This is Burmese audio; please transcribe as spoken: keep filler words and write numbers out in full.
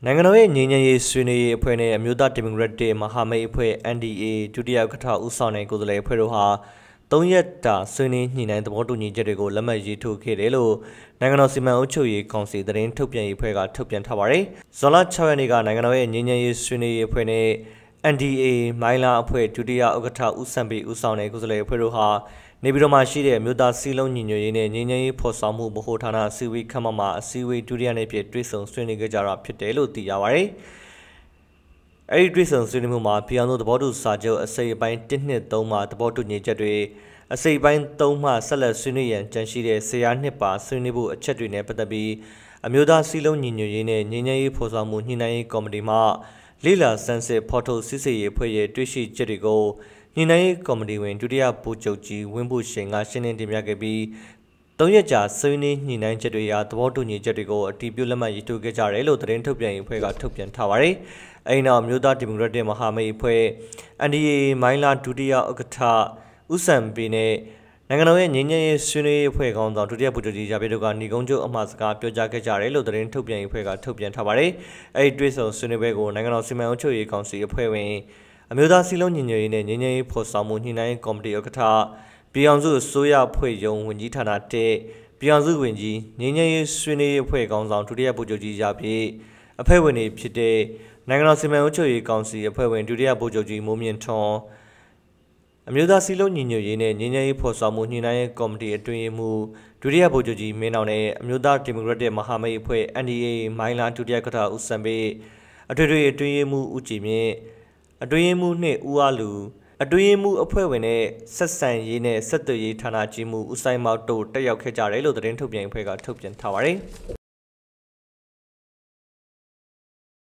နိုင်ငံတော်ရဲ့ငြိမ်းချမ်းရေးဆွေးနွေးရေးအဖွဲ့နဲ့အမျိုးသားဒီမိုကရက်တစ်မဟာမိတ်အဖွဲ့ N D A ဒုတိယဥက္ကဋ္ဌဦးဆောင်တဲ့ကိုယ်စားလှယ်အဖွဲ့တို့ဟာသုံးရက်တာဆွေးနွေးညှိနှိုင်းသဘောတူညီချက်တွေကိုလက်မှတ်ရေးထိုးခဲ့တယ်လို့နိုင်ငံတော်စီမံအုပ်ချုပ်ရေးကောင်စီသတင်းထုတ်ပြန်ရေးအဖွဲ့ကထုတ်ပြန်ထားပါတယ်။ဇွန်လ၆ရက်နေ့ကနိုင်ငံတော်ရဲ့ငြိမ်းချမ်းရေးဆွေးနွေးရေးအဖွဲ့နဲ့ N D A မိုင်းလာအဖွဲ့ဒုတိယဥက္ကဋ္ဌဦးစံပေဦးဆောင်တဲ့ကိုယ်စားလှယ်အဖွဲ့တို့ဟာနေပြည်တော်မှာရှိတဲ့မြို့သားစည်းလုံးညီညွတ်ရေးနဲ့ငြိမ်းချမ်းရေးဖော်ဆောင်မှုဗဟိုဌာနအစည်းအဝေးခန်းမမှာအစည်းအဝေးဒုတိယနေ့ဖြစ်တွေ့ဆုံဆွေးနွေးခဲ့ကြတာဖြစ်တယ်လို့သိရပါတယ်။အဲဒီတွေ့ဆုံဆွေးနွေးမှုမှာပြည်အောင်စုသဘောတူစာချုပ်အစိပ်အပိုင်းတစ် နှစ်သုံးမှာသဘောတူညီချက်တွေအစိပ်ပိုင်းသုံးမှဆက်လက်ဆွေးနွေးရန်ကြံရှိတဲ့ဆရာနှစ်ပါဆွေးနွေးဖို့အချက်တွေနဲ့ပတ်သက်ပြီးအမျိုးသားစည်းလုံးညီညွတ်ရေးနဲ့ငြိမ်းချမ်းရေးဖော်ဆောင်မှုညှိနှိုင်းရေးကော်မတီမှလေလာစမ်းစစ်ဖော်ထုတ်စစ်ဆေးရေးအဖွဲ့ရဲ့တွေ့ရှိချက်တွေကိုညှိနှိုင်းရေးကော်မတီဝင်ဒုတိယဗိုလ်ချုပ်ကြီးဝင်းဘုရှိန်ကရှင်းလင်းတင်ပြခဲ့ပြီးသုံးရက်ကြာဆွေးနွေးညှိနှိုင်းချက်တွေရာသဘောတူညီချက်တွေကိုအတည်ပြုလက်မှတ်ရေးထိုးခဲ့ကြတယ်လို့သတင်းထုတ်ပြန်ရေးအဖွဲ့ကထုတ်ပြန်ထားပါတယ်။အဲဒီနောက်မြို့သားဒီမိုကရက်တစ်မဟာမိတ်အဖွဲ့ N D A မိုင်းလာဒုတိယဥက္ကဋ္ဌဦးစံပေနဲ့နိုင်ငံတော်ရဲ့ငြိမ်းချမ်းရေးဆွေးနွေးရေးအဖွဲ့ခေါင်းဆောင်ဒုတိယဗိုလ်ချုပ်ကြီးရာပြည့်တို့ကညီကုန်းချုပ်အမှားစကားပြောကြားခဲ့ကြတယ်လို့သတင်းထုတ်ပြန်ရေးအဖွဲ့ကထုတ်ပြန်ထားပါတယ်။အဲဒီတွေ့ဆုံဆွေးနွေးပွဲကိုနိုင်ငံတော်စီမံအုပ်ချုပ်ရေးကောင်စီအဖွဲ့ဝင်အမျိုးသားစည်းလုံးညီညွတ်ရေးနဲ့ငြိမ်းချမ်းရေးဖော်ဆောင်မှုညှိနှိုင်းကော်မတီဥက္ကဋ္ဌပြည်အောင်စုအစိုးရဖွဲ့ရုံးဝန်ကြီးဌာနတစ်ပြည်အောင်စုဝန်ကြီးငြိမ်းချမ်းရေးဆွေးနွေးရေးအဖွဲ့ခေါင်းဆောင်ဒုတိယဗိုလ်ချုပ်ကြီးရာပြည့်အဖွဲ့ဝင်တွေဖြစ်တဲ့နိုင်ငံတော်စီမံအုပ်ချုပ်ရေးကောင်စီအဖွဲ့ဝင်ဒုတိယဗိုလ်ချုပ်ကြီးမိုးမြင့်ထွန်းအမျိုးသားစည်းလုံးညီညွတ်ရေးနဲ့ငြိမ်းချမ်းရေးဖော်ဆောင်မှုညှိနှိုင်းရေးကော်မတီအတွင်းမှဒုတိယဗိုလ်ချုပ်ကြီးမင်းအောင်နဲ့အမျိုးသားဒီမိုကရက်တစ်မဟာမိတ်အဖွဲ့ N D A မိုင်းလာဒုတိယဥက္ကဋ္ဌဦးစံပေအထွေထွေအတွင်းမှဦးကြည်မြင့်အတွင်းမှနှင့်ဦးအားလူအတွင်းမှအဖွဲ့ဝင်နဲ့ဆက်ဆံရေးနဲ့ဆက်သွယ်ရေးဌာနကြီးမှဦးဆိုင်မောက်တို့တက်ရောက်ခဲ့ကြတယ်လို့သတင်းထုတ်ပြန်အဖွဲ့ကထုတ်ပြန်ထားပါတယ်။